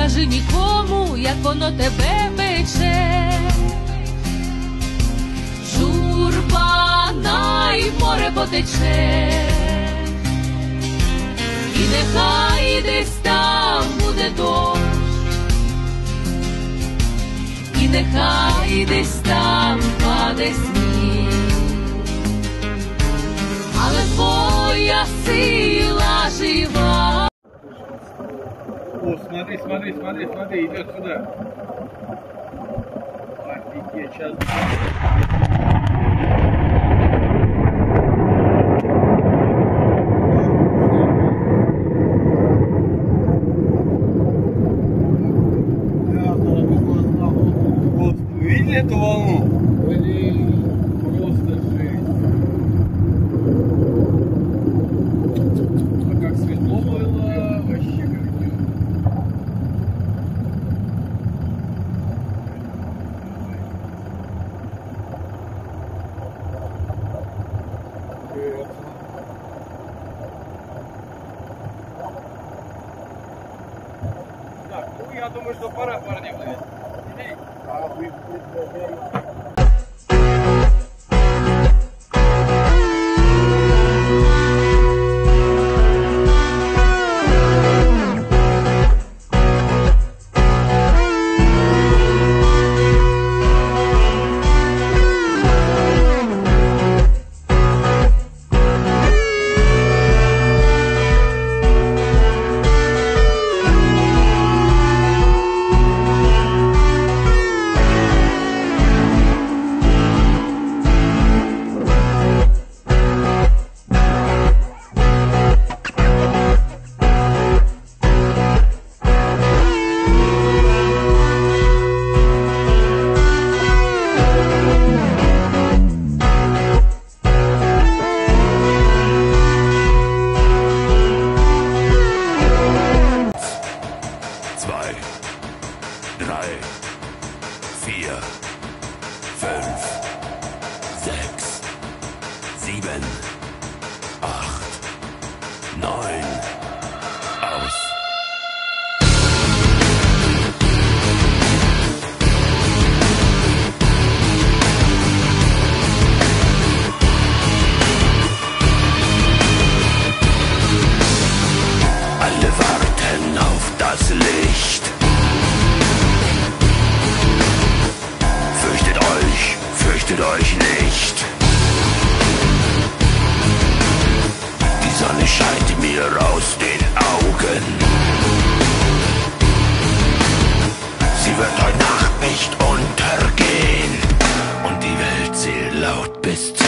скажи нікому, як воно тебе пече. Журба й в море потече, і нехай десь там буде дощ, і нехай десь там паде сніг, але твоя сила жива. О, смотри, смотри, смотри, смотри, идет сюда. Офигеть, сейчас. Вот, видели эту волну? Блин, просто жесть. А как светло было, вообще как-то. Так, ну я думаю, что пора, парни, блядь. Fürchtet euch nicht. Die Sonne scheint mir aus den Augen. Sie wird heute Nacht nicht untergehen und die Welt zählt laut bis 10.